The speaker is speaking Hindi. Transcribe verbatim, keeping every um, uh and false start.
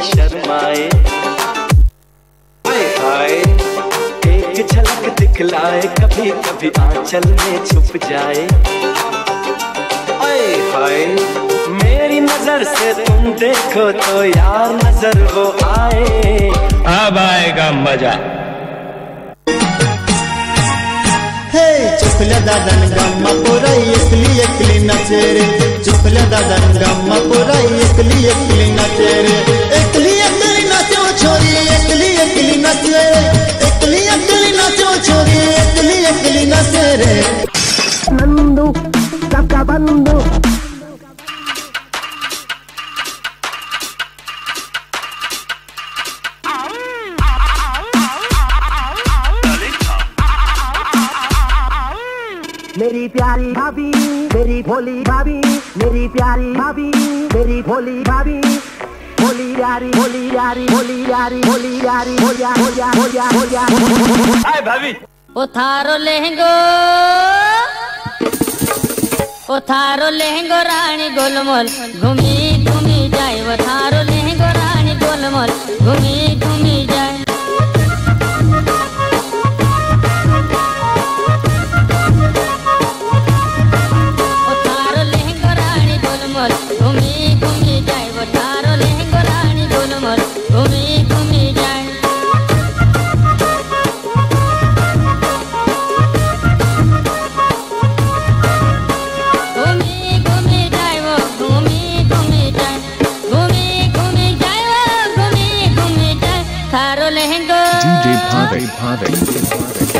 शर्माए। हाय हाय एक झलक दिखलाए, कभी कभी आंचल में छुप जाए। हाय हाय मेरी नजर से तुम देखो तो यार नजर वो आए। अब आएगा मजा। हे चुपल्या दादन गम्मा पुराई एकली एकली नचे रे, चुपल्या दादन गम्मा पुराई एकली एकली नचे रे। एकली एकली नाचो छोरी, एकली एकली नचे रे, एकली एकली नाचो छोरी, एकली एकली नचे रे। नंदू सबका बंधु, मेरी प्यारी भाभी, मेरी भोली भाभी, मेरी प्यारी भाभी, मेरी भोली भाभी, भोली यारी, भोली यारी, भोली यारी, भोली यारी, भोलिया भोलिया भोलिया भोलिया। हाय भाभी ओ थारो लहंगो, ओ थारो लहंगो रानी गोलमोल घूमी घूमी जाए। वो थारो लहंगो रानी गोलमोल घूमी घूमी जाए। घूमी घूमी जाए, वो थारो लहंगो रानी गोलमोल घूमी घूमी जाए। घूमी घूमी जाए, वो घूमी घूमी जाए, घूमी घूमी जाए, वो घूमी घूमी जाए। थारो लहंगो D J Bhavik, Bhavik, Bhavik।